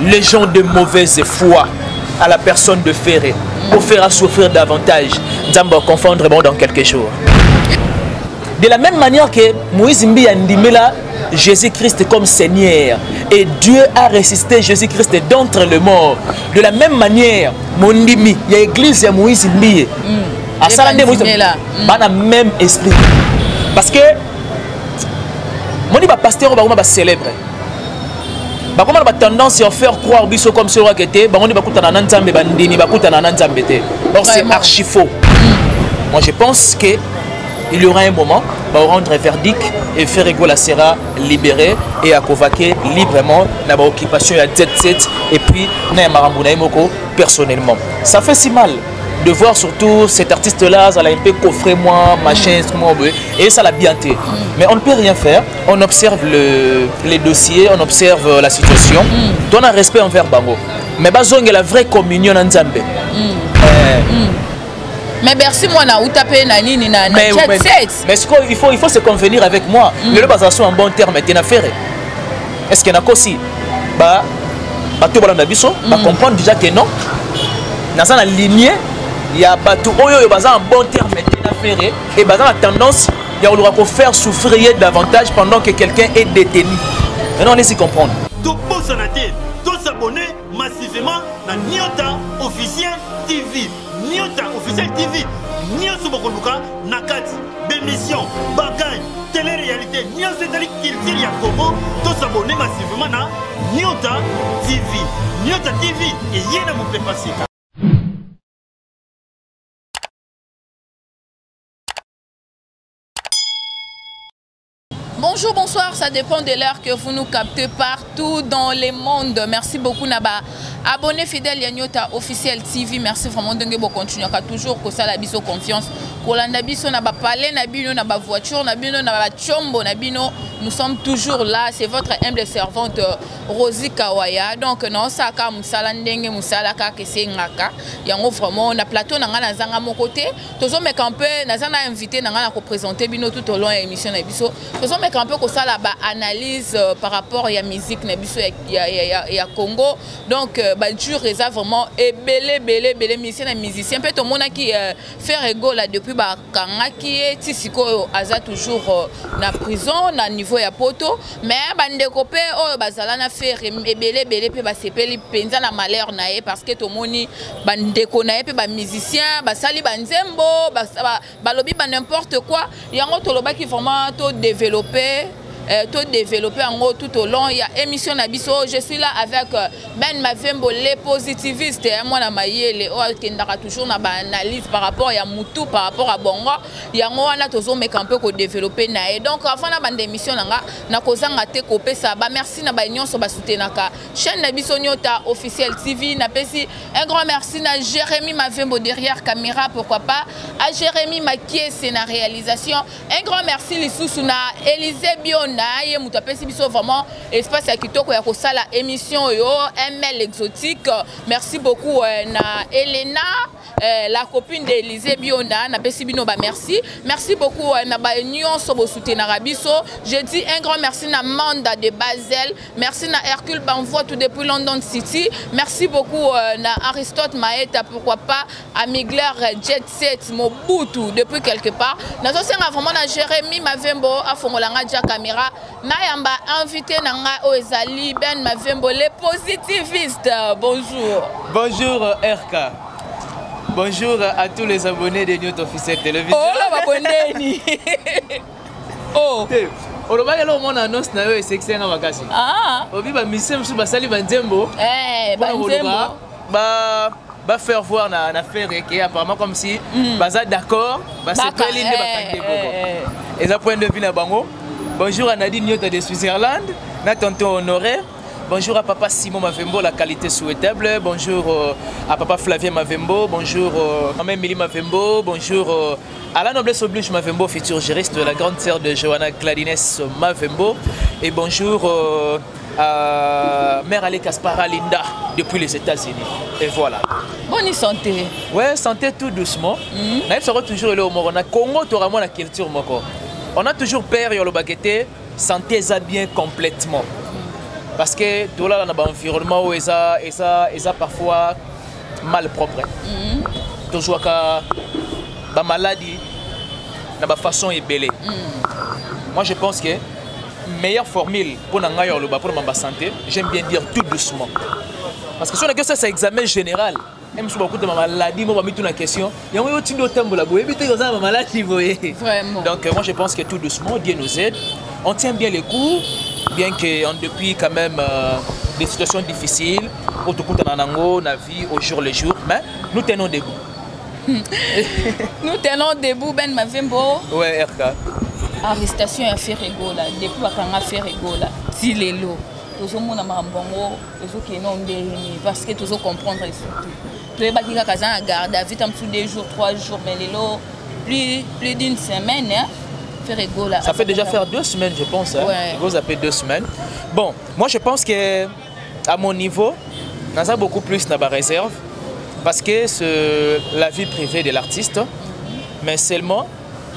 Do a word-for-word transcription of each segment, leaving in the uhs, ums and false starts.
les gens de mauvaise foi à la personne de Ferré pour faire souffrir davantage. Nous allons confondre dans quelques jours. De la même manière que Moïse Mbi a ndimela Jésus-Christ comme Seigneur et Dieu a ressuscité Jésus-Christ d'entre les morts. De la même manière, mon ndimi, il y a l'église de Moïse Mbi. À ça, on a le même esprit. Parce que mon pasteur va célébrer. Bah comment on a tendance à faire croire biso comme ce roi qui était, bah on dit bah kuta na nzambe bandini, bah kuta na nzambe te. Donc c'est archi faux. Moi je pense que il y aura un moment, bah on rendre verdict et faire égaux la sera libéré et à convoquer librement la occupation à Z sept et puis na marambouna moko personnellement. Ça fait si mal de voir surtout cet artiste-là, ça l'a un peu coffré moi, machin, instrument, et ça l'a bien été. Mais on ne peut rien faire, on observe le, les dossiers, on observe la situation, mm. donne un respect envers Bango. Mais Bazong est la vraie communion en Zambé. Mm. Euh, mm. Mais merci moi na utapé na nini na mais, mais, mais il faut, il faut se convenir avec moi. Mm. Le basation en bon terme est affaire. Est-ce qu'il y en a aussi? Bah, bah tout le monde a comprendre déjà que non. Dans la lignée, il y a Batou Oyo et Bazan en bon terme d'affaires et Bazan a tendance à faire souffrir davantage pendant que quelqu'un est détenu. Maintenant, on essaie de comprendre. Tout pour s'abonner massivement à Nyota Officiel T V. Nyota Officiel T V. Nyota Bokoluka, Nakati, Bémission, Bagay, télé-réalité, Nyota Télé Kiltil Yakobo. Tout s'abonner massivement à Nyota T V. Nyota T V et Yéna Moupepasi. Bonjour, bonsoir, ça dépend de l'heure que vous nous captez partout dans le monde. Merci beaucoup, Naba. Abonnez fidèle Nyota Officiel T V. Merci vraiment de vous continuer toujours que ça la biso confiance. Kolanda biso na ba palais na bino na ba voiture na bino na ba chombo na bino. Nous sommes toujours là. C'est votre humble servante Rosie Kawaya. Donc non ça ka musala ndenge musala ka kese ngaka. Yango vraiment na plateau na ngana zanga mon côté. Tozo me camper na zana invité na ngana ko présenter bino tout au long de l'émission na biso. Tozo me camper ko ça la ba analyse par rapport à la musique na biso ya ya ya Congo. Donc bah dur reza vraiment et belé belé belé musicien et musicien peut tout le monde qui fait rigole là depuis bah kanga qui est tisiko aza toujours na prison na niveau ya poto mais bande copé oh bazala na faire et belé belé pe ba sepeli penza na malheur na e parce que to moni bande ko na e pe ba musicien ba sali banzembo ba balobi ba n'importe quoi yango to loba qui vraiment to développer Euh, tout développé en gros tout au long. Il y a émission Nabiso. Je suis là avec euh, Ben Mavembo, les positivistes. Et moi, je suis toujours dans l'analyse par rapport à Moutou, par rapport à Bongo. Il y a un toujours mais un peu développé. Donc, avant la bande d'émission, na kozanga te kopé ça. Merci na ba nyon so ba soutenir ka chaîne Nabiso Nyota Officiel T V. Na pesi un grand merci na Jérémy Mavembo derrière caméra, pourquoi pas. À Jérémy Makié, c'est la réalisation. Un grand merci les sous na Élisée Bion. Naye mutapesi biso vraiment espace ya kitoko ya kosala émission yo M L exotique. Merci beaucoup euh, na Elena euh, la copine d'Élysée Bionda na pesi bino ba merci. Merci beaucoup euh, na ba nyonso bo soutenir biso. Je dis un grand merci na Manda de Basel. Merci na Hercule Banvoie tout depuis London City. Merci beaucoup euh, na Aristote Maeta, pourquoi pas à Migler Jet Set Mobutu depuis quelque part. Na zosenga vraiment na Jérémy Mavembo a fongolanga ja caméra. Nayamba invité nanga Oezali Ben Mavembo les positivistes. Bonjour. Bonjour R K. Bonjour à tous les abonnés de Nyota Officiel Télévision. Oh là abonné. Oh. On va aller au monde annonce na yo c'est que c'est un vacances. Ah. Obi ba mission su ba sali banzembo. Eh banzembo. Ba ba faire voir na na faire que apparemment comme si baza d'accord, ba c'est pas l'île de ba et ça point de vue na bango. Bonjour à Nadine Nyota de Switzerland, na tonton Honoré. Bonjour à papa Simon Mavembo, la qualité souhaitable. Bonjour euh, à papa Flavien Mavembo. Bonjour euh, à maman Mili Mavembo. Bonjour euh, à la noblesse oblige Mavembo, futur juriste de la grande sœur de Johanna Gladines Mavembo. Et bonjour euh, à mère Ale Kaspara Linda depuis les États-Unis. Et voilà. Bonne santé. Ouais, santé tout doucement. Nous sommes toujours là au Congo. Congo, tu auras la culture moko. On a toujours peur sur le baguette, santé ça bien complètement. Parce que tout là, dans l'environnement où ils ont parfois mal propre. Mm -hmm. Toujours que la maladie, la façon est belle. Mm. Moi, je pense que meilleure formule pour la santé, j'aime bien dire tout doucement. Parce que si on a que ça, c'est examen général. Même si beaucoup de maladies, moi, je me pose la question. Il y a un petit peu de temps pour la bouée, mais tu as maladie, vraiment. Donc, moi, je pense que tout doucement, Dieu nous aide. On tient bien les coups, bien que depuis quand même euh, des situations difficiles, on a vie au jour le jour, mais nous tenons debout. Nous tenons debout, Ben Mavembo. Ouais, R K. Arrestation à faire rigola, depuis qu'on a fait rigola, si les lots, tout le monde a un bon mot, tout ce qui est non béni, parce que tout le monde comprendre surtout. Tout le monde a garde à vite en dessous des jours, trois jours, mais les lots, plus, plus d'une semaine, hein, faire rigola. Ça fait déjà faire deux semaines, je pense. Hein. Ouais. Vous avez deux semaines. Bon, moi je pense que à mon niveau, on a beaucoup plus de réserve, parce que c'est la vie privée de l'artiste, mm-hmm. mais seulement.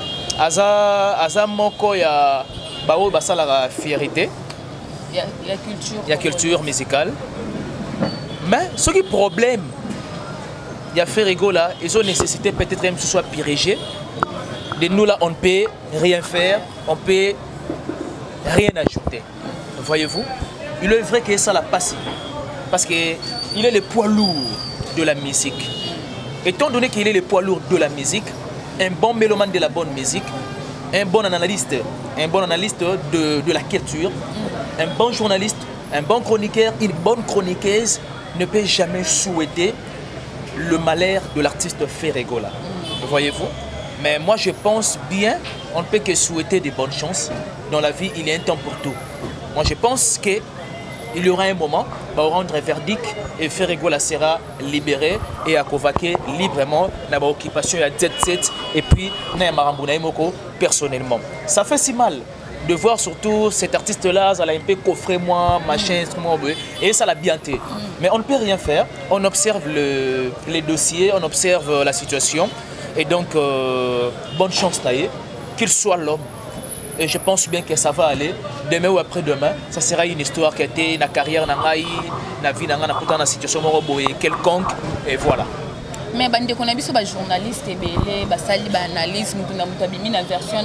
Aza aza moko ya bao basala la fierté. Il y a la culture. Il y a culture musicale. Mais ce qui est problème, il y a fait rigola, ils ont nécessité peut-être même que ce soit dirigé. De nous là, on ne peut rien faire, on ne peut rien ajouter. Voyez-vous, il est vrai que ça l'a passé. Parce qu'il est le poids lourd de la musique. Étant donné qu'il est le poids lourd de la musique, un bon mélomane de la bonne musique, un bon analyste, un bon analyste de, de la culture, un bon journaliste, un bon chroniqueur, une bonne chroniqueuse ne peut jamais souhaiter le malheur de l'artiste Ferregola. Voyez-vous? Mais moi je pense bien, on ne peut que souhaiter de bonnes chances. Dans la vie, il y a un temps pour tout. Moi je pense que il y aura un moment pour rendre un verdict et Ferregola sera libéré et à convainquer librement dans l'occupation à Z sept et puis personnellement. Ça fait si mal de voir surtout cet artiste-là, ça l'a un peu coffré moi, machin, et ça l'a bien été. Mais on ne peut rien faire, on observe le, les dossiers, on observe la situation et donc euh, bonne chance taillée, qu'il soit l'homme. Et je pense bien que ça va aller. Demain ou après-demain, ça sera une histoire qui a été une carrière, une vie, une situation quelconque. Et voilà. Mais quand on a vu les journalistes, les analystes, la version,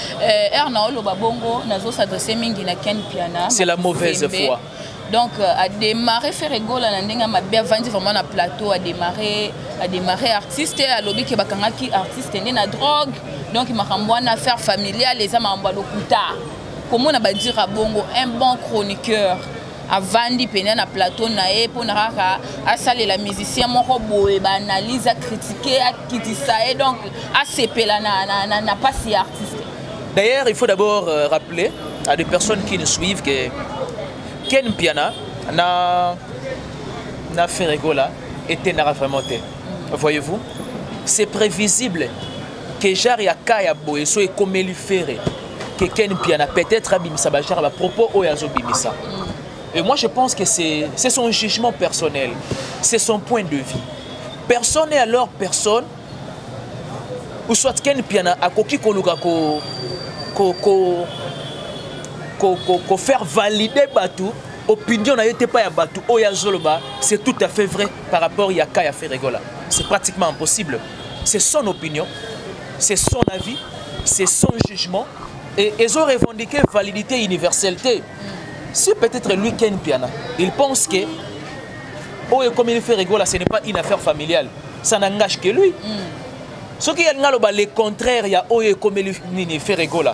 c'est la mauvaise foi. Donc, à démarrer, faire rigolo, à démarrer vraiment un plateau, à démarrer, à démarrer artiste, à lobby qui est artiste, il y a drogue. Donc, il m'a une affaire familiale, les hommes ont un comment on va dire à Bongo, un bon chroniqueur, à Vandi, à plateau, pour à saler la musicien, mon robot, à analyser, à critiquer, à critiquer, donc à s'épeler, n'a pas si artiste. D'ailleurs, il faut d'abord rappeler à des personnes qui nous suivent que Ken Piana n'a n'a fait rigola était n'a vraiment été. Voyez-vous, c'est prévisible que Jari Akaya Boye soit comme lui faire que Ken Piana peut-être abimisa Bajar à propos au Yazo Bimisa. Et moi je pense que c'est c'est son jugement personnel, c'est son point de vue. Personne n'est alors personne ou soit Ken Piana a koki koluka ko ko ko ko faire valider Batou, opinion n'a été pas à Batou, Oya Zoloba, c'est tout à fait vrai par rapport à Kaya Ferregola. C'est pratiquement impossible. C'est son opinion, c'est son avis, c'est son jugement. Et ils ont revendiqué validité et universalité. Si peut-être lui, Ken Piana, il pense que Oya comme il fait Ferregola, ce n'est pas une affaire familiale. Ça n'engage que lui. Ce qui est le contraire, il y a Oya comme il fait Ferregola.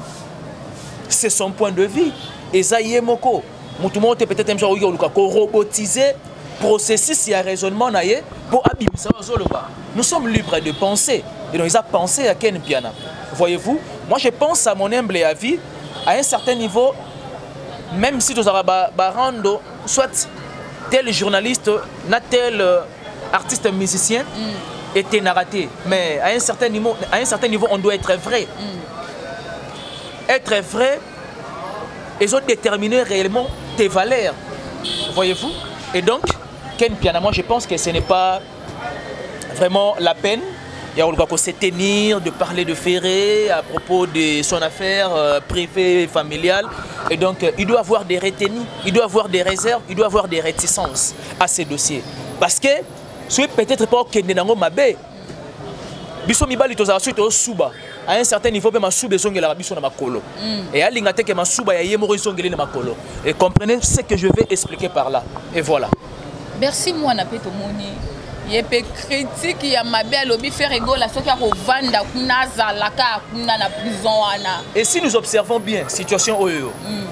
C'est son point de vue. Et ça y est, Moko. Peut-être un jour robotiser processus et raisonnement pour abîmer ça. Nous sommes libres de penser. Et donc, ils ont pensé à Ken Piana. Voyez-vous, moi je pense à mon humble avis, à un certain niveau, même si nous avons soit tel journaliste, tel artiste musicien mm. était narraté. Mais à un certain niveau, à un certain niveau on doit être vrai. Mm. Être vrai, ils ont déterminé réellement tes valeurs. Voyez-vous? Et donc, Ken Piana, moi je pense que ce n'est pas vraiment la peine Il y a le se tenir, de parler de Ferré à propos de son affaire euh, privée et familiale. Et donc, euh, il doit avoir des retenues, il doit avoir des réserves, il doit avoir des réticences à ces dossiers. Parce que, si peut-être pas que Nenango Mabé, biso mibali tozala suite au suba. À un certain niveau, ma souba est la biso na makolo. Et à l'ingate que ma souba ya yemoro isongeli na makolo. Et comprenez ce que je vais expliquer par là. Et voilà. Merci moi na peto moni. Il peut critique ya mabe alobi faire ego la soki ya kovanda kuna zalaka kuna na prison wana. Et si nous observons bien situation oyo.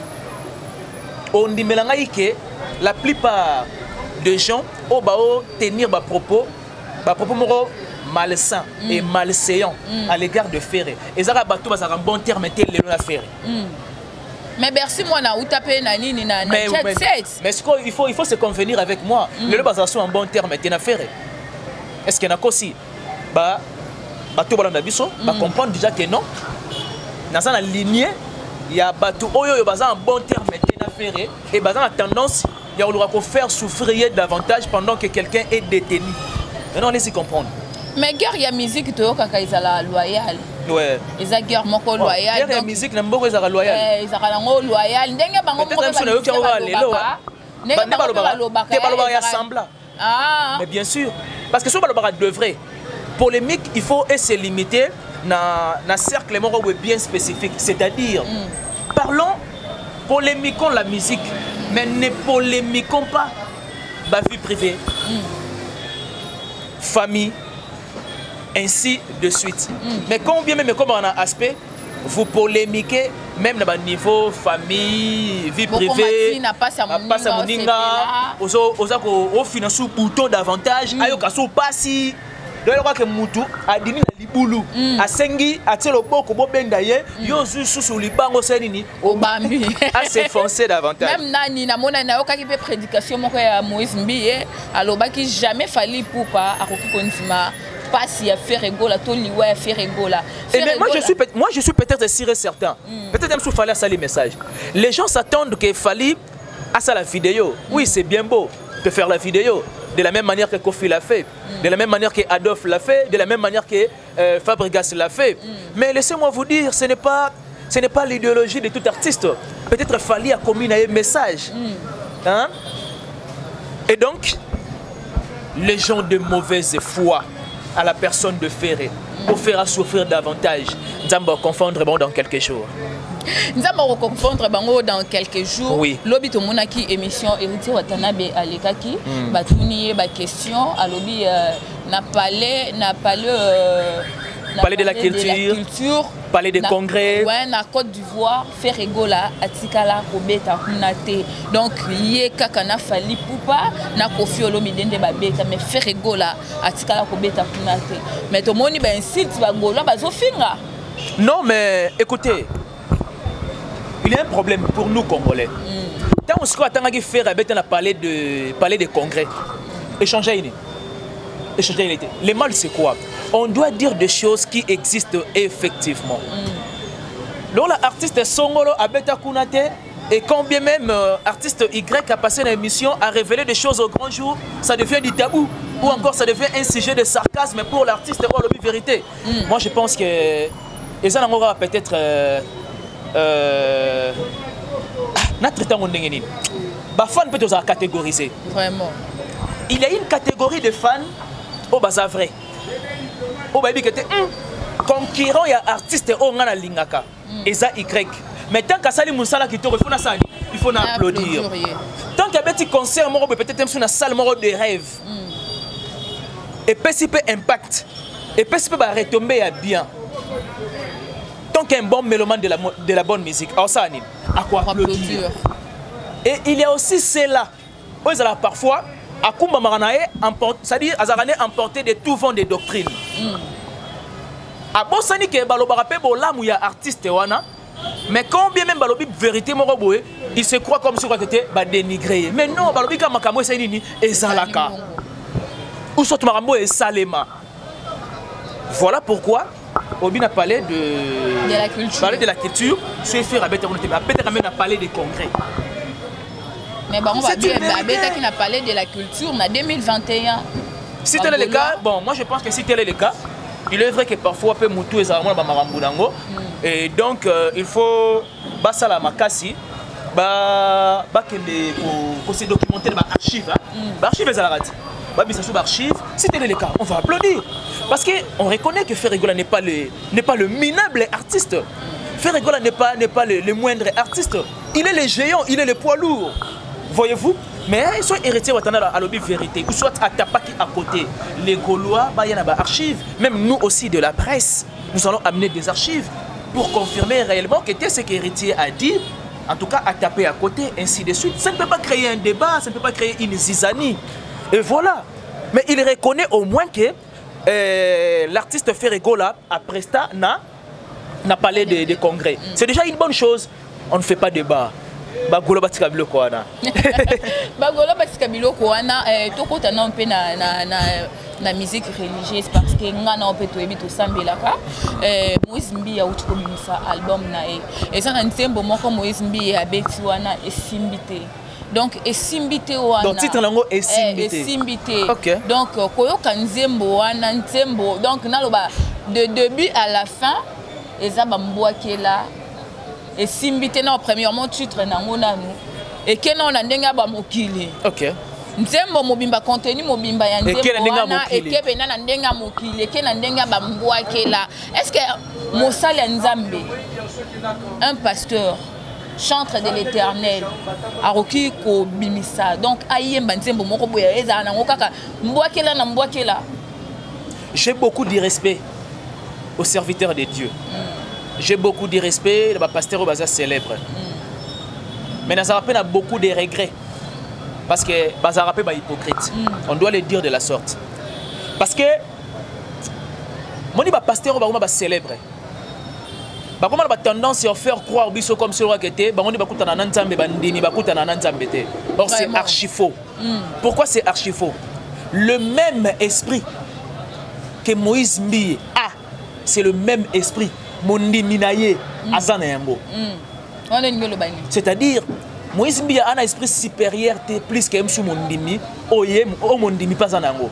On dit melanga que la plupart des gens au bao tenir ba propos ba propos moro malsain mm. et malséant mm. à l'égard de Ferré. Et ça bateau va un bon terme tel le la Ferré. Mais merci moi na utape na nini na mais, chat mais, set. Mais ce qu'il faut il faut se convenir avec moi. Mm. Le basation en bon terme tel na Ferré. Est-ce qu'il y en a aussi bah bateau balanda biso ba comprendre déjà que non. Dans la lignée il y a bateau oyo yo bazan en bon terme tel na Ferré et bazan a tendance il y a le faire souffrir davantage pendant que quelqu'un est détenu. Maintenant allez-y comprendre. Mais guerre ya musique to kaka izala loyal. Ouais. Eza guerre moko loyal. Guerre ya musique na mboko ezala loyal. Eh izala ngo loyal. Ndenge bango moko ba lelo. Ndenge bango ba lobaka. Te baloba ya semblant. Ah. Mais bien sûr parce que so baloba de vrai. Polémique, il faut se limiter na na cercle moko bien spécifique, c'est-à-dire mm. parlons polémiquons la musique mais ne polémiquons pas ma vie privée. Mm. Famille ainsi de suite. Mm. Mais combien même comme on a aspect, vous polémiquez même dans le niveau famille, vie privée, passe à moninga, au finance bouton davantage, ayo kaso passi. Donc je crois que Moutou a dit na libulu, a sengi, a telo boko bo bendaye, yo zu sous libango senini, obambi, a s'enfoncer davantage. Même nani na mona na yoka ki pe prédication moko ya Moïse Mbiye, aloba ki jamais falli pour pas a koki konfima. Pas si à faire égola, tout li ouais faire égola. Et mais moi je suis moi je suis peut-être sûr et certain. Mm. Peut-être même qu'il fallait ça les messages. Les gens s'attendent qu'il fallait à ça la vidéo. Oui, c'est bien beau de faire la vidéo de la même manière que Kofi l'a fait, mm. de la même manière que Adolphe l'a fait, de la même manière que euh, Fabregas l'a fait. Mm. Mais laissez-moi vous dire, ce n'est pas ce n'est pas l'idéologie de tout artiste. Peut-être qu'il fallait communiquer un message. Mm. Hein? Et donc les gens de mauvaise foi à la personne de Ferré pour faire souffrir davantage. Nous allons confondre dans quelques jours. Nous allons confondre dans quelques jours. Oui. Lobby to monaki émission Héritier Watanabe Alekaki. Batuni ba question. Lobby n'a parlé n'a parlé parler de la culture, parler des congrès. Ouais, na Côte d'Ivoire, faire égola, atikala kobeta kunate. Donc yé kakana fali poupa na Kofi Olomidende babeta mais faire égola, atikala kobeta kunate. Mais to moni ben site ba gola ba zofinga. Non mais écoutez, il y a un problème pour nous Congolais. Tant on se croit tant qu'il faire abeta na parler de parler des congrès. Échanger une. Échanger une. Le mal c'est quoi? On doit dire des choses qui existent effectivement. Mm. Donc l'artiste Songolo Abeta Kunate et quand bien même euh, artiste Y a passé l'émission à révéler des choses au grand jour, ça devient du tabou. Mm. Ou encore ça devient un sujet de sarcasme pour l'artiste ou la vérité. Mm. Moi je pense que les gens aura peut-être euh, euh, notre temps on est bah fan peut être catégorisé. Vraiment. Il y a une catégorie de fans au bazar vrai. Au baby que tu concurrent et artiste au ngana lingaka et ça Y mais tant qu'à sali musala qui te il faut na sali il faut applaudir tant qu'il y a petit concert moi peut-être même sur la salle moi de rêve et puis peu impact et puis peut retomber à bien tant qu'un bon mélomane de la de la bonne musique alors ça anime à quoi applaudir et il y a aussi cela où ils ont parfois à Kumba Maranae, c'est-à-dire Azarane emporté de tout vent des doctrines. À Bossani que Balobarape Bolam ya artiste wana, mais combien même Balobi vérité Moroboé, il se croit comme si quoi que était dénigré. Mais non, Balobi comme Makamo c'est nini et Zalaka. Ou soit Marambo et Salema. Voilà pourquoi Obi a parlé de, de la culture. Parler de la culture, c'est faire à Beta quand même parler des congrès. Mais bon, on va dire Babeta qui n'a parlé de la culture en deux mille vingt et un. Si tel est le cas, bon, moi je pense que si tel est le cas, il est vrai que parfois peu mutu ezala ba makambo nango et donc euh, il faut basala makasi ba ba kende ko se documenter ba archive ba archive ezala rati ba bisa sous archive si tel est le cas on va applaudir parce que on reconnaît que Ferregola n'est pas le n'est pas le minable artiste. Ferregola n'est pas n'est pas le, le moindre artiste, il est le géant, il est le poids lourd, voyez-vous. Mais soit héritier watana à l'objet vérité ou soit à Tapaki à côté les Gaulois bah y en a ba archives, même nous aussi de la presse nous allons amener des archives pour confirmer réellement que ce que héritier a dit, en tout cas à taper à côté, ainsi de suite. Ça ne peut pas créer un débat, ça ne peut pas créer une zizanie. Et voilà. Mais il reconnaît au moins que euh, l'artiste Ferregola a presta n'a n'a parlé de, de congrès. C'est déjà une bonne chose. On ne fait pas de débat. Bagolo batika biloko wana. Bagolo batika biloko wana toko tana mpe na na na na musique religieuse parce que ngana on peut to ebi to sambelaka eh Moïse Mbiya uti ko bimisa album na e. Et ça na ntembo moko Moïse Mbiya abeti wana esimbité. Donc esimbité wana. Donc titre nango esimbité. Esimbité. OK. Donc koyoka nzembo wana ntembo donc naloba de début à la fin ezaba mbwakela et simbité na premièrement titre nango nanu et kena on ndenga ba mokili. OK. Nzembo mobimba contenu mobimba ya nzembo wana et kebe na ndenga mokili kena ndenga ba mbwakela. Est-ce que mosali ya nzambe un pasteur chantre de l'Éternel aroki ko bimisa donc ayemba nzembo moko boya eza nango kaka mbwakela na mbwakela. J'ai beaucoup de respect aux serviteurs de Dieu. Mm. J'ai beaucoup de respect, le pasteur au bazar célèbre. Mm. Mais nous avons beaucoup de regrets. Parce que bazar est hypocrite. Mm. On doit le dire de la sorte. Parce que mon pasteur est célèbre. Comment on a tendance à faire croire biso comme celui qui était, on dit bakuta na nzambe bandini bakuta na nzambe te. Or c'est archi faux. Mm. Pourquoi c'est archi faux? Le même esprit que Moïse Mbiya a, c'est le même esprit. Mondi Minaye Azana Yango. C'est-à-dire, Moïse Mbiya a un esprit supérieur plus que M. Mondimi, Oye, O Mondimi pas en Yango.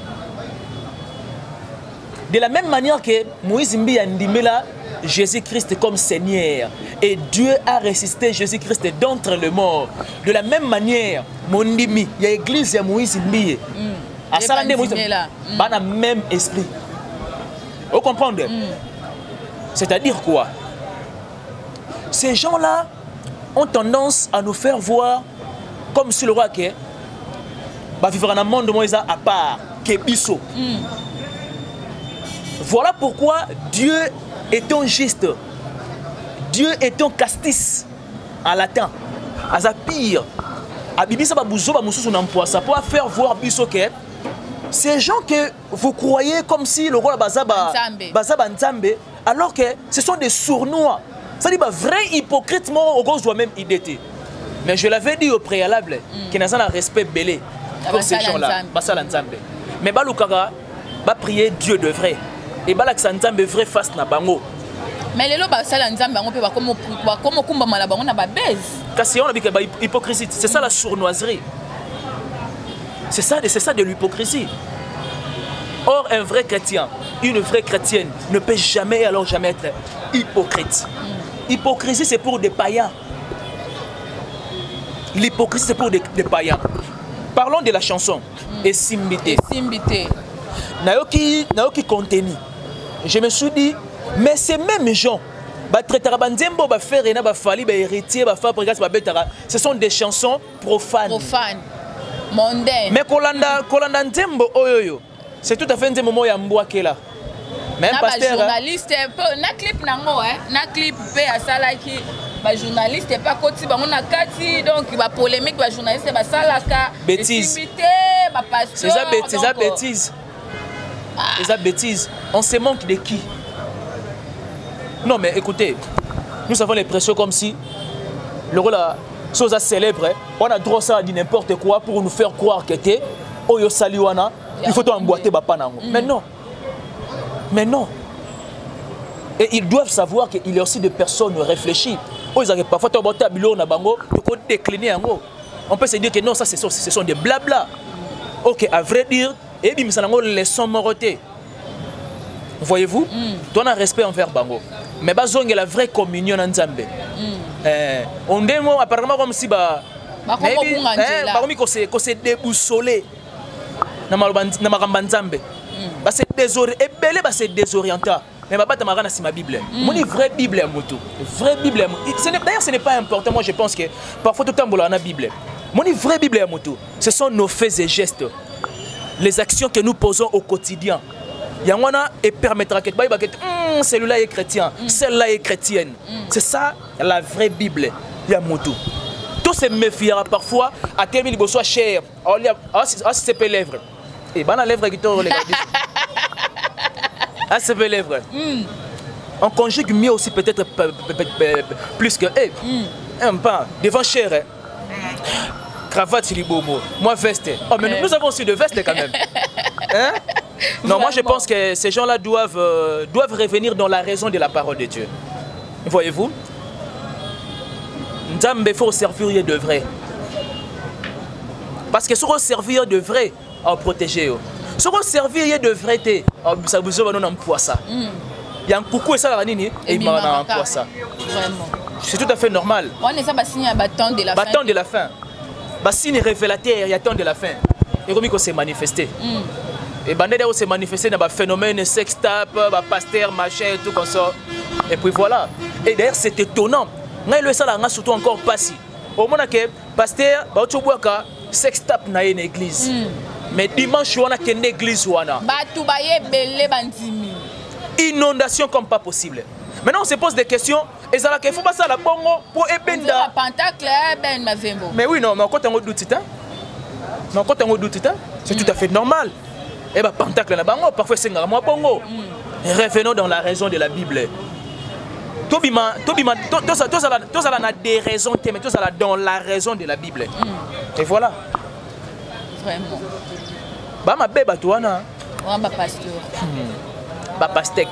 De la même manière que Moïse Mbiya ndimela Jésus-Christ comme Seigneur et Dieu a ressuscité Jésus-Christ d'entre les morts. De la même manière, Mondimi, il y a l'église de Moïse Mbiya. À Salande Moïse Mbiya, il y a le même esprit. Vous comprenez? C'est-à-dire quoi? Ces gens-là ont tendance à nous faire voir comme si le roi qui va vivre dans un monde à part, qui est bisso. Mm. Voilà pourquoi Dieu est un juste. Dieu est un castis en latin. À pire, à Bibisa Babouzo, ça peut faire voir bisso que ces gens que vous croyez comme si le roi Bazaba Bazaba Nzambe, alors que ce sont des sournois. Ça dit, vrai hypocritement, au gros, doit même idée. Mais je l'avais dit au préalable, mm. qu'il y a un respect belé pour ces gens-là. Mais Balukara va prier Dieu de vrai. Et Balak Nzambe vrai face na bango. Mais les lois ça Nzambe on peut pas comme comme kumba mala bango na ba baise. Parce on a dit que hypocrisie, c'est ça la sournoiserie. C'est ça, c'est ça de l'hypocrisie. Or, un vrai chrétien, une vraie chrétienne ne peut jamais et alors jamais être hypocrite. Mm. Hypocrisie, c'est pour des païens. L'hypocrisie, c'est pour des, des païens. Parlons de la chanson. Mm. Esimbité. Esimbité. Nayoki, Nayoki contenu. Je me suis dit, mais ces mêmes gens, ce sont des chansons profanes. Profanes. Mondaines. Mais Kolanda, Kolanda Nzembo Oyoyo. C'est tout à fait un moment ya mbwakela. Même pasteur journaliste na clip nango hein, na clip pe asalaki ba journaliste pas koti bango na kati donc ba polémique ba journaliste ba salaka bêtise. Ba pasteur. C'est ça bêtise, ça bêtise. C'est ça bêtise. On se manque de qui? Non mais écoutez, nous avons l'impression comme si le rôle là chose célèbre, on a droit ça à dire n'importe quoi pour nous faire croire que t'es Oyo Saliwana. Il faut emboîter Bapa Nango. Mais non. Mais non. Et ils doivent savoir qu'il y a aussi des personnes réfléchies. Parfois, on peut se dire que non, ça ce sont des blabla. Ok, à vrai dire, et bien, ça n'a pas leçon moroté. Voyez-vous, tu as un respect envers Bango. Mais bazong est la vraie communion en Nzambe. On démo apparemment comme si bah parmi qu'on s'est qu'on s'est déboussolé na na maramba Nzambe. Bah c'est désorienté, et belé bah c'est désorienté. Mais ma bata marana c'est ma Bible. Mon vraie Bible est moto. Vraie Bible. D'ailleurs ce n'est pas important. Moi je pense que parfois tout le temps on a la Bible. Mon vraie Bible est moto. Ce sont nos faits et gestes, les actions que nous posons au quotidien. Yangwana et permettra que mm, celui-là est chrétien, mm. celle-là est chrétienne. Mm. C'est ça la vraie Bible. Yamoto. Tout se méfiera parfois à terminer il soit cher. Ah c'est peu lèvres. Et ben la lèvre qui te regarde. Ah c'est peu lèvres. On conjugue mieux aussi peut-être plus que eh un pas devant cher. Cravate libomo. Moi veste. Oh mais nous avons aussi de veste quand même. Hein? Non, moi je pense que ces gens-là doivent, euh, doivent revenir dans la raison de la parole de Dieu. Voyez-vous? Nzambe faut servir de vrai. Parce que si on servir de vrai, on protéger. Si on servir de vrai, ça vous a donné un poisson. Il y a un coucou et ça, et il m'a donné un poisson. C'est tout à fait normal. On est ça, signe un bâton de la fin. Bâton de la fin. Signe révélateur, il y a temps de la fin. Et comme il s'est manifesté. Et Bandé s'est manifesté dans un phénomène sextape, pasteur, machin, tout comme ça. Et puis voilà. Et d'ailleurs, c'est étonnant. Le ça surtout encore passé. Au moment que pasteur, sextape dans une église. Mais dimanche, on a une église. Inondation comme pas possible. Maintenant, on se pose des questions. Et ça, il faut pas ça la bongo pour ebenda. Mais oui, non, mais quand on a doute, quand on a doute, c'est tout à fait normal. Et bien, pentacle na bango, parfois c'est un moi bongo. Revenons dans la raison de la Bible. Tobima, Tobima, tout ça, tout ça, tout ça, a des raisons, mais tout ça dans la raison de la Bible. Et voilà. Vraiment. Bah ma bébé, toi na. Ouais, bah pasteur. Bah pastek.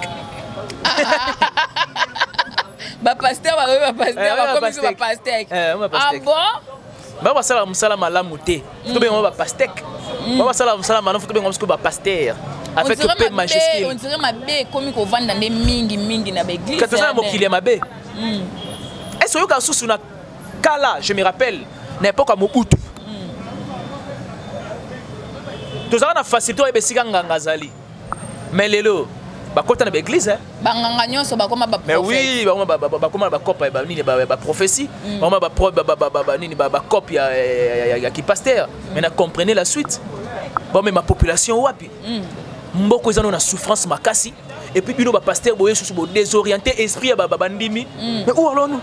Bah pasteur, bah pasteur, bah comme ça, bah pastek. Ah bon? Bah bah ça, ça la malamouté. Tout bien, on va pastek. Bah ça, ça la malamouté, tout bien, on va pasteur. Avec le P majuscule. On dirait ma bé comme qu'on vend dans des mingi mingi na l'église. Quand ça mo qu'il est ma bé. Est-ce que sous sous na kala, je me rappelle, n'importe quoi Mobutu. Tout ça na facilité et besika ngangazali. Mais lelo ba kota na l'église hein. Ba nganga nyonso ba koma ba prophète. Mais oui, ba ba ba koma ba kopa ba nini ba ba prophétie. Ba ba ba ba ba nini ba ba copie ya qui pasteur. Mais na comprenez la suite. Bon mais ma population wapi. Mboko ils ont une souffrance makasi et puis bino ba pasteur boye sous bo désorienté esprit ba bandimi. Mais où allons-nous?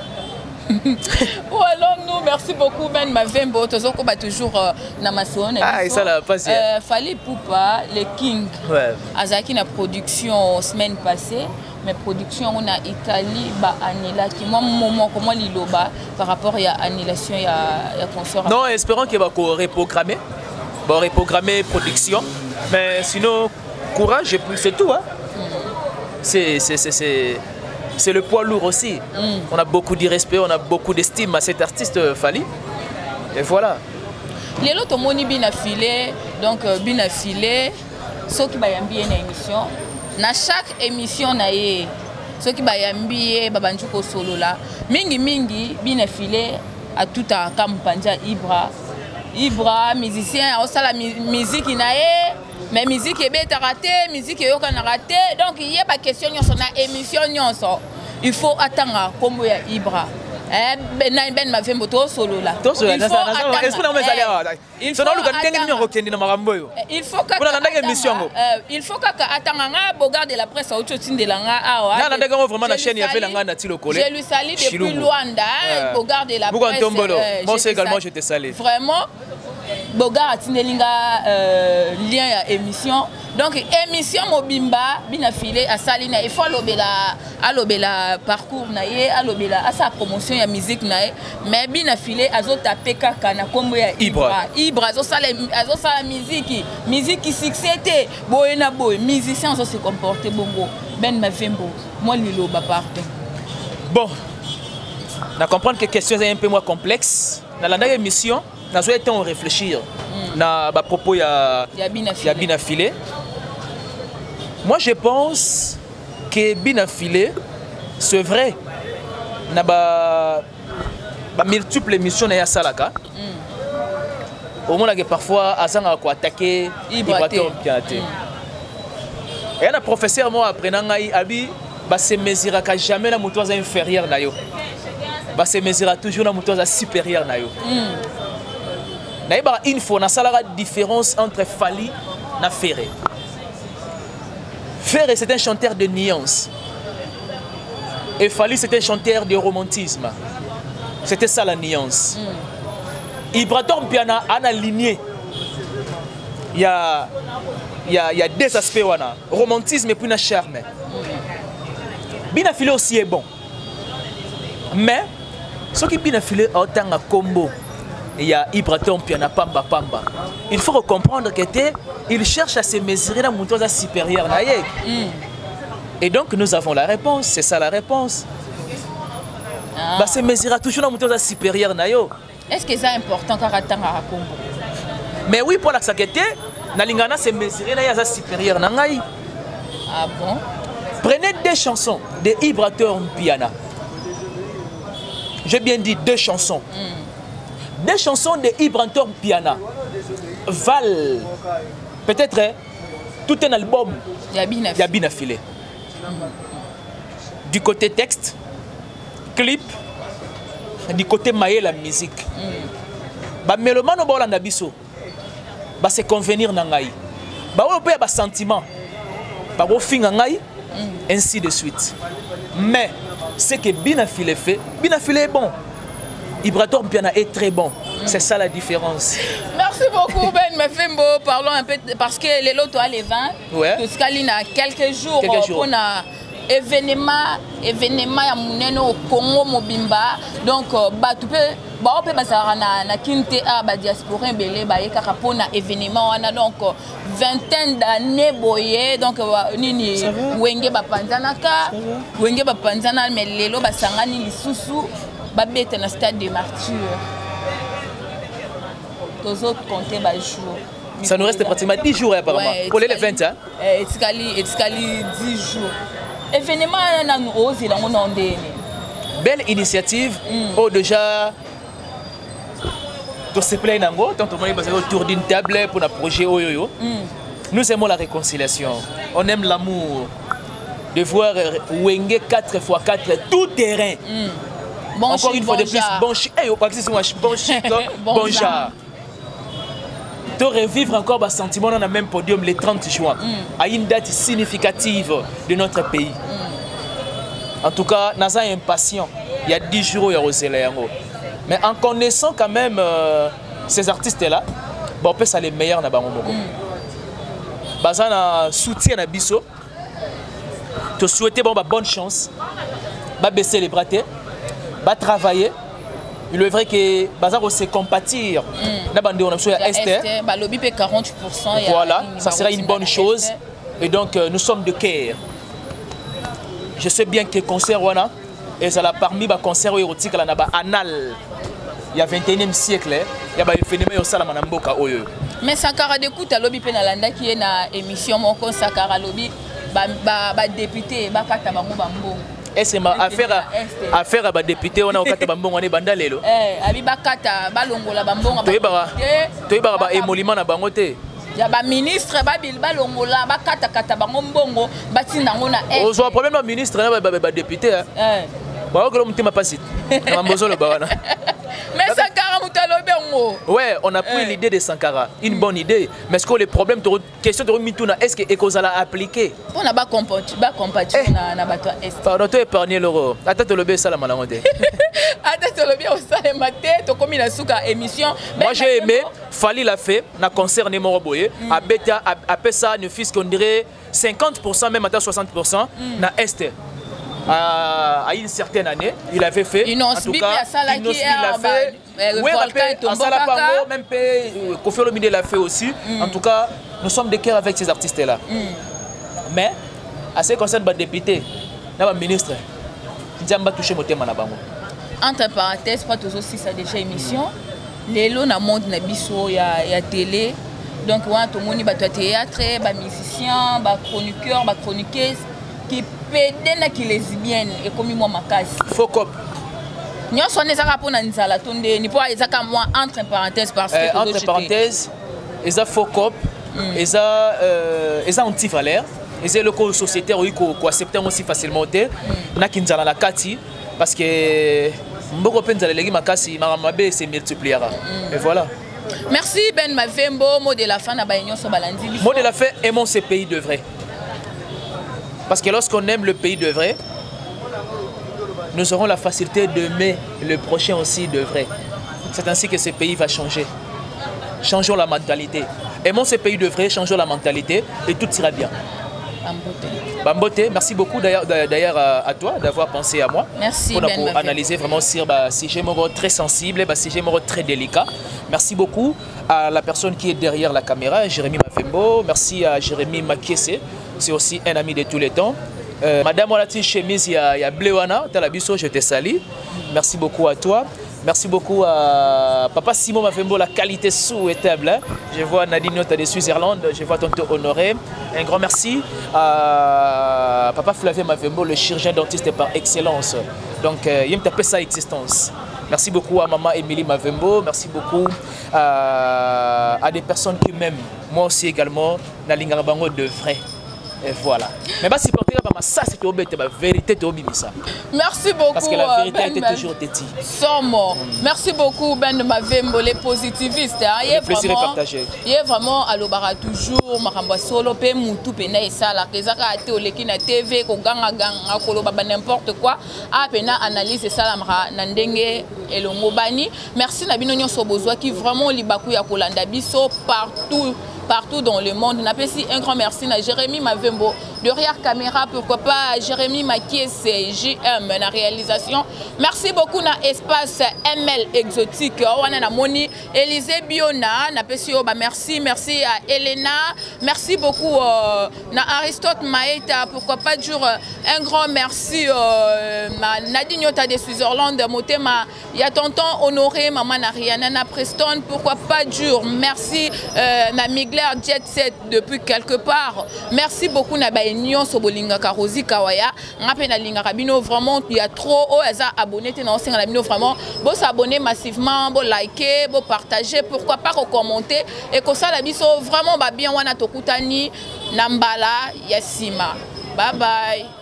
Où allons-nous? Merci beaucoup Ben Mavembo tozoko ba toujours na mason. Ah et ça la passe. Euh Fally Ipupa le King. Ouais. Azaki na production semaine passée. Mais production on a Italie ba annula qui moi moment comment liloba par rapport à annulation il y a concert. Non, espérons qu'il va reprogrammer. Bon reprogrammer production. Mais sinon, courage, c'est tout. Hein? Mm. C'est le poids lourd aussi. Mm. On a beaucoup de respect, on a beaucoup d'estime à cet artiste Fally. Et voilà. Les autres ont bien affilé, donc bien affilé. Ceux qui ont bien une émission, dans chaque émission, ceux qui ont bien babanjuko solo là, mingi mingi bien affilé à tout à Kampanja Ibra. Ibra, musicien, aussi la musique inae. Mais musique est bien ratée, musique est raté. Donc il y a pas question sur la émission. Il faut attendre comme il y a Ibra. Ben Ben m'a fait moto solo là. Il faut attendre. Il faut il faut attendre. Regarde la presse autre chose de la je lui salue depuis Luanda. Regarde la presse. Moi aussi également je te salue. Vraiment. Boga atinelinga euh, lien à émission donc émission mobimba bina filé à salina il faut lobela à lobela parcours naie à lobela à sa promotion ya musique naie mais bina filé azo taper kaka na kombo ya Ibra Ibra azo sala azo sala musique musique qui succès boy na boy musicien azo se comporter bongo Ben Mavembo moi liloba pardon. Bon na comprendre que question est un peu moins complexe dans la émission. Nous avons été réfléchir à propos de Bina Filé. Moi, je pense que Binafilé, c'est vrai. Na ba, ba multiples émissions na salaka. Au moins que parfois, Azanga ko attaquer Ibraton Pianate. Et un professeur moi apprenant ngai abi ba se mesura ka jamais la motoise inférieure na yo. Ba se mesura toujours la motoise supérieure na yo. Na ba info na salara différence entre Fally na Ferré. Ferré c'est un chanteur de nuances. Et Fally c'était un chanteur de romantisme. C'était ça la nuance. Mm. Ibraton Piana a aligné. Il y a, il y a, il y a deux aspects. Wana. Romantisme et puis un charme. Mm. Binafilé aussi est bon. Mais ce qui Binafilé a autant de combo. Il y a Ibraton Piana Pamba Pamba. Il faut comprendre qu'il cherche à se mesurer dans la supérieure. Mm. Et donc nous avons la réponse, c'est ça la réponse. Ah. Bah, se mesurera toujours dans la supérieure. Est-ce que c'est important quand on a Combo? Mais oui, pour la saquette, Nalingana se mesurer dans la supérieure. Ah bon? Prenez deux chansons de Ibraton Piana. J'ai bien dit deux chansons. Mm. Deux chansons de Ibraton Piana valent peut-être hein, tout un album. Il y a Binafilé. Du côté texte, clip, du côté maïe la musique. Mm. Ba mélomane ba olanda biso. Ba se convenir na ngai. Ba o pe ba sentiment. Ba go finga ngai ainsi de suite. Mais ce que Binafilé fait, Binafilé est bon. Ibraton Piana est très bon. Mm. C'est ça la différence. Merci beaucoup Ben Mefembo. Parlons un peu parce que les lotos à les vingt. Ouais. Tout ce qu'il a quelques jours quelques jours. Pour un événement événement ya munene au Congo mobimba. Donc bah tu peux bah on peut basara na na kinte a ba diaspora belé ba ye kaka pour na événement on a donc vingtaine d'années boyé donc nini wenge ba panzanaka wenge ba panzana mais lelo ba sangani lisusu ba bête na stade de martyrs. Tous autres compter ba jour. Ça nous reste pratiquement dix jours apparemment. Ouais, pour les vingt hein. Eh etikali etikali dix jours. Événement na nous oser la mon belle initiative. Mm. Oh déjà tout se plaît nango tant on est autour d'une table pour un projet oyoyo. Mm. Nous aimons la réconciliation. On aime l'amour de voir Wenge quatre fois quatre tout terrain. Mm. Bon encore chic, une fois bon de plus bon chic. Eh au c'est moi bon chic bon, bon genre. De revivre encore le sentiment dans le même podium le trente juin, mm. à une date significative de notre pays. Mm. En tout cas, nous sommes impatients. Il y a dix jours, il y a Rosé. Mais en connaissant quand même euh, ces artistes-là, bon, on peut ça les meilleurs dans le monde. Bazan a soutien à Bisso. Te souhaiter bon, bah, bonne chance. Bah, baisser les bras, bah, travailler. Il est vrai que Bazar aussi compatir. quarante pour cent. Voilà, ça sera une bonne chose. Et donc euh, nous sommes de cœur. Je sais bien que les concerts wana et ça l'a parmi les concerts érotiques là na anal. Il y a vingt et unième siècle, il y a des phénomènes au salam na mboka oyo. Mais Sankara d'écoute à lobby penalanda qui est na émission mon con Sankara lobby ba ba député ba kata bango bambo. Et c'est ma affaire à affaire à député on a au kata bambongo on est bandalelo. Eh abi ba kata ba longola bambongo ba. Toyeba toyeba ba émolument na bango te. Ya ba ministre ba bil ba longola ba kata kata bango mbongo ba tinda ngona eh. On a problème na ministre na ba ba député hein. Eh. Ba ko mutima pasite. Na mbozolo ba wana. Mais Sankara Moutalobengo. Ouais, on a pris eh. l'idée de Sankara, une mm. bonne idée. Mais est-ce que le problème, question de Mituna, est-ce que Ekoza l'a appliqué? On n'a pas compatible, pas compatible na bateau est. Pardon, tu épargné l'euro. Attends, tu le bé ça la malamode. Attends, tu le bé au ça le matin, tu comme il a souka émission. Moi j'ai aimé, Fally l'a fait, na concert Nemo Boye, à Beta, à ça, ne fils qu'on dirait cinquante pour cent même à soixante pour cent na Est. À une certaine année, il avait fait. En tout cas, il a fait. Oui, même Kofi Olomide l'a fait aussi. En tout cas, nous sommes de cœur avec ces artistes-là. Mais, à ce qui concerne les députés, les ministres, nous avons touché mon thème. Entre parenthèses, pas toujours si ça déjà émission. Les lots dans le monde, il y a télé. Donc wana tomoni bato ya théâtre, ba musicien, ba chroniqueur, ba chroniqueuse qui pédé na qui lesbienne et comme moi makasi. Faux cop. Nyonso ne zaka pona nzala tonde ni po ezaka moi entre parenthèses parce que euh, entre parenthèses eza faux cop, eza euh eza anti-valeur, eza le co sociétaire oui ko accepter aussi facilement te na kinzala na kati parce que mboko penza lelegi makasi maramabe se multipliera. Et voilà. Merci Ben Mavembo, mot de la fin na ba nyonso balandi. Mot de la fin, aimons ce pays de vrai. Parce que lorsqu'on aime le pays de vrai, nous aurons la facilité d'aimer le prochain aussi de vrai. C'est ainsi que ce pays va changer. Changeons la mentalité. Aimons ce pays de vrai, changeons la mentalité et tout ira bien. Bambote, merci beaucoup d'ailleurs à toi d'avoir pensé à moi. Merci. Pour, ben pour analyser vraiment sur un sujet très sensible, un sujet très délicat. Merci beaucoup à la personne qui est derrière la caméra, Jérémy Mavembo. Merci à Jérémy Makiese, c'est aussi un ami de tous les temps. Euh, Madame Olati chemise, il y a Blewana, Talabiso, je te salue. Merci beaucoup à toi. Merci beaucoup à Papa Simon Mavembo, la qualité souhaitable. Hein. Je vois Nadine Nota de Suisse-Irlande, je vois Tonto Honoré. Un grand merci à Papa Flavien Mavembo, le chirurgien dentiste par excellence. Donc, euh, il me tape sa existence. Merci beaucoup à Maman Émilie Mavembo. Merci beaucoup à, à des personnes qui m'aiment. Moi aussi également, Nalingabango de vrai. Et voilà. Mais bah, si porter ça, c'est la vérité de ça. Merci beaucoup. Parce que la vérité Ben était toujours têtue. Somo. Mm. Merci beaucoup Ben de Mavembo, les positivistes. Hein. Il est plaisir vraiment, est partagé. Il est vraiment à l'obara toujours. Makamba solo pe mutu pena et ça la kezaka ate oleki na T V ko ganga ganga ko loba n'importe quoi. A pena analyse ça la mara nandenge elongo bani. Merci na bino nyonso bozwa qui vraiment libaku ya kolanda biso partout. Partout dans le monde. On appelle ici un grand merci à Jérémy Mavembo. Derrière caméra, pourquoi pas à Jérémy Makiese, J M, la réalisation. Merci beaucoup à Espace M L Exotique. On a Moni, Élisée Biona, merci, merci à Elena. Merci beaucoup à Aristote Maeta. Pourquoi pas dire un grand merci à Nadine Yota de Suisse-Irlande. Il y a tonton Honoré, maman Ariana Preston. Pourquoi pas dire merci à Migler Jet Set depuis quelque part. Merci beaucoup na ba union sobolinga karozi kawaya. Ngape na linga kabino vraiment il y a trop oh eza abonné te na osenga bino vraiment bo s'abonner massivement, bo liker, bo partager, pourquoi pas commenter et que ça la biso vraiment ba bien wana tokutani na mbala ya sima. Bye bye.